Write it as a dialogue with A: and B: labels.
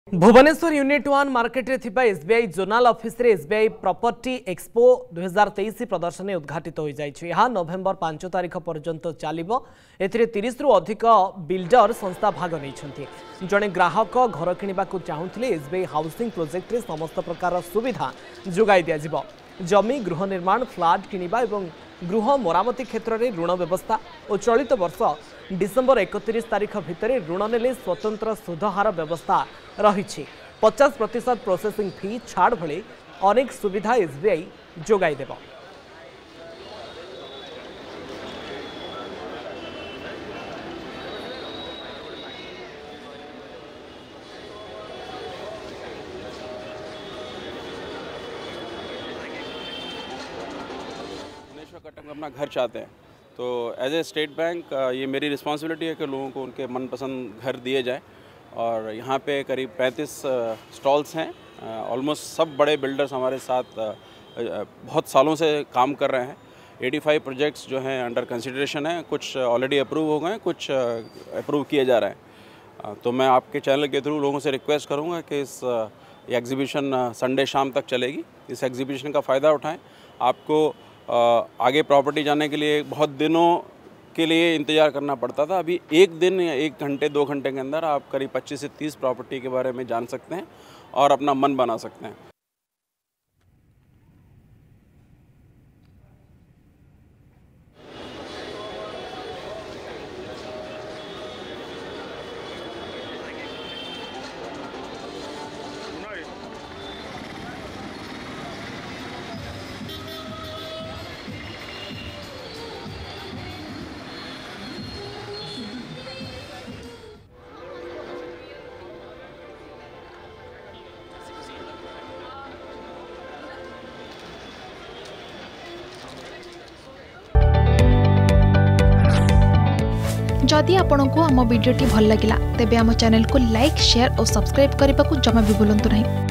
A: Bhubaneswar unit 1 market रे थिबा SBI zonal office रे एसबीआई प्रॉपर्टी एक्सपो 2023 प्रदर्शनी उद्घाटित हो जाइछि। यह नवेम्बर 5 तारिख पर्यंत चलिबो। एथिरे 30 रु अधिक बिल्डर संस्था भाग नैछन्ति। जणे ग्राहक घर किनिबा को चाहुथिले एसबीआई हाउसिंग प्रोजेक्ट रे समस्त प्रकार सुविधा जोगाई दिया जिवो। जमी गृह निर्माण फ्लैट किनिबा एवं गृह मरामती क्षेत्र में ऋण व्यवस्था और चलित वर्ष डिसेम्बर 31 तारिख भितर ऋण नेले स्वतंत्र सुधहार व्यवस्था रही 50% प्रोसेसिंग फी छाड़ भली अनेक सुविधा एसबीआई जोगाई देबो।
B: कटक में अपना घर चाहते हैं तो एज ए स्टेट बैंक ये मेरी रिस्पॉन्सिबिलिटी है कि लोगों को उनके मनपसंद घर दिए जाए। और यहाँ पे करीब 35 स्टॉल्स हैं। ऑलमोस्ट सब बड़े बिल्डर्स हमारे साथ बहुत सालों से काम कर रहे हैं। 85 प्रोजेक्ट्स जो हैं अंडर कंसिडरेशन है, कुछ ऑलरेडी अप्रूव हो गए, कुछ अप्रूव किए जा रहे हैं। तो मैं आपके चैनल के थ्रू लोगों से रिक्वेस्ट करूँगा कि इस एग्जीबिशन संडे शाम तक चलेगी। इस एग्जीबिशन का फ़ायदा उठाएँ। आपको आगे प्रॉपर्टी जाने के लिए बहुत दिनों के लिए इंतज़ार करना पड़ता था। अभी एक दिन या 1 घंटे 2 घंटे के अंदर आप करीब 25 से 30 प्रॉपर्टी के बारे में जान सकते हैं और अपना मन बना सकते हैं।
C: जदि आपंक आम भिडी भल लगा तेब आम चैनल को लाइक शेयर और सब्सक्राइब करने को जमा भी भूलु नहीं।